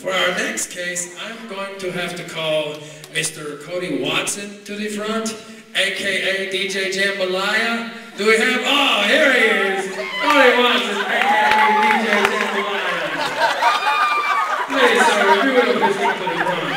For our next case, I'm going to have to call Mr. Cody Watson to the front, a.k.a. DJ Jambalaya. Do we have, oh, here he is, Cody Watson, a.k.a. DJ Jambalaya. Please, sir, if you will please come to the front.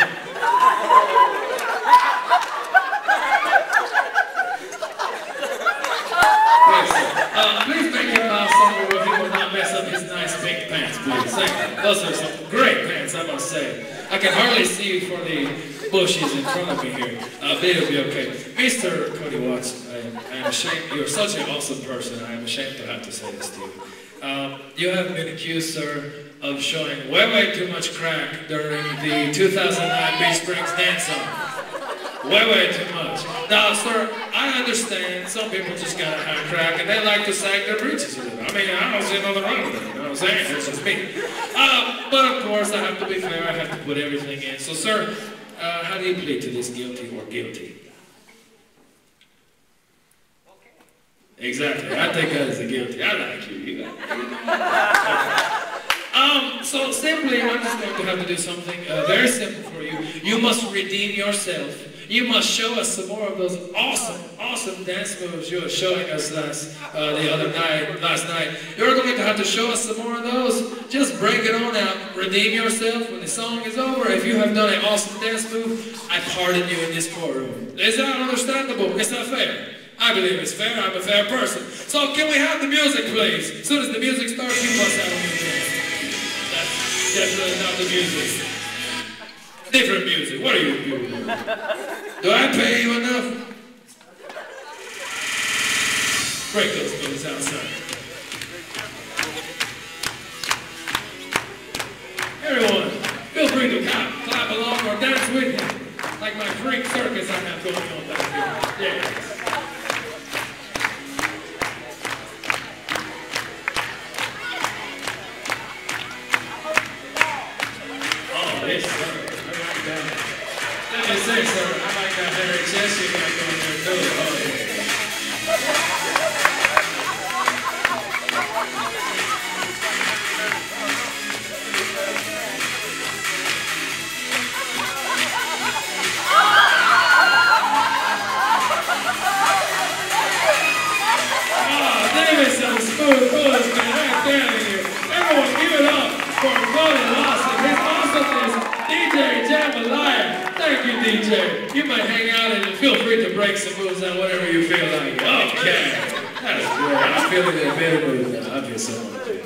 Please make him bow somewhere where he will not mess up his nice pink pants, please. Those are some great pants, I must say. I can hardly see you for the bushes in front of me here. But it'll be okay. Mr. Cody Watson, I am ashamed. You're such an awesome person. I am ashamed to have to say this to you. You have been accused, sir, of showing way too much crack during the 2009 Beach Springs dance-off. Way too much. Now, sir, I understand some people just gotta have crack and they like to sag their breeches a little. I mean, I don't see nothing wrong with it, you know what I'm saying? That's just me. But of course, I have to be fair, I have to put everything in. So, sir, how do you plead to this, guilty or guilty? Exactly, I take that as a guilty. I like you, you got it. So simply, I'm just going to have to do something very simple for you. You must redeem yourself. You must show us some more of those awesome dance moves you were showing us last night. You're going to have to show us some more of those. Just break it on out. Redeem yourself when the song is over. If you have done an awesome dance move, I pardon you in this courtroom. Is that understandable? Is that fair? I believe it's fair. I'm a fair person. So can we have the music, please? As soon as the music starts, you bust out on your dance. That's definitely not the music. Different music. What are you doing? Do I pay you enough? Break those things outside. Everyone, feel free to clap along or dance with me, like my freak circus I have going on back here. Yeah. Oh, yes, sir. Let me say, sir, I like that hairy chest you got going there, too. Oh, yeah. Oh, David, some smooth bullets, man, right down here. Everyone, give it up for Cody Watson. His awesomeness, DJ Jambalaya. Thank you, DJ. You might hang out and feel free to break some moves on whatever you feel like. Okay. That's great. I'm feeling a better move now. I feel so much.